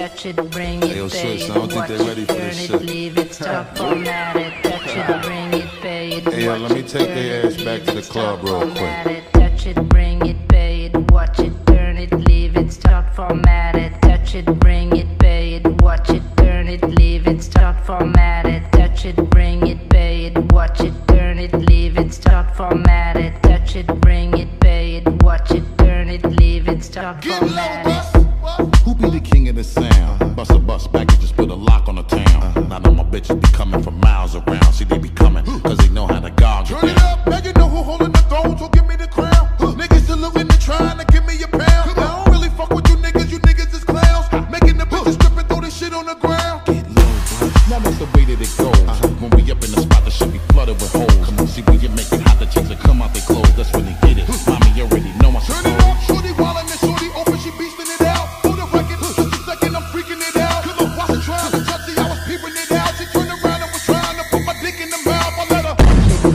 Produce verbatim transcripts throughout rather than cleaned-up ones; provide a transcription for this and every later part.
touch it, bring it, Hey, yo, pay sis, it, I don't think watch they it, ready for turn this it, shit. leave it, stop, format it, touch it, bring it, pay it, Hey, yo, watch let me it, take turn their it, ass back leave to the it, club stop, real format quick. it, touch it, bring it, pay it, watch it, turn it, leave it, start, format it, touch it, bring it, pay it, watch it, turn it, leave it, start, format it, touch it, bring it, pay it, watch it, turn it, leave it, start, format it, touch it, bring it, pay it, watch it, turn it, leave it, start, format it. Who be the king of the sound? Bust a bus packages, put a lock on the town. Now know my bitches be coming from miles around. See, they be coming, cause they know how to gog it Turn it down. up, now you know who holding the throne, so give me the crown. Niggas saluting and trying to give me a pound. I don't really fuck with you niggas, you niggas is clowns. Making the bitches strip and throw this shit on the ground. Get low, bro. Now that's the way that it goes. When we up in the spot, the shit be flooded with holes. Come on, see, when you make it hot, the chicks that come out they clothes. That's when they get it. Mommy, you already know I Turn suppose. it up, shorty wildin' and shorty open, she beastin' it out. For the record, just a second, I'm freaking it out. Cause I wasn't trying to touch it, I was peeping it out. She turned around and was trying to put my dick in the mouth. I let her.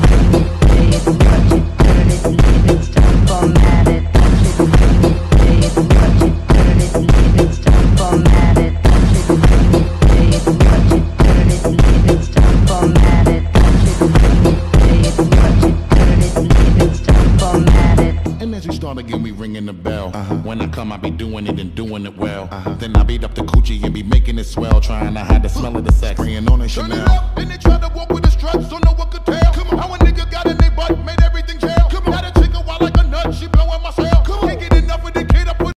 And as we start again, we ringing the bell. When I come, I be doing it and doing it well. Then I beat up the coochie and be making it swell. Trying to hide the smell of the sex. Spraying on a Turn it Chanel. up, then they try to walk with the struts, don't know what could tell. How a nigga got in their butt, made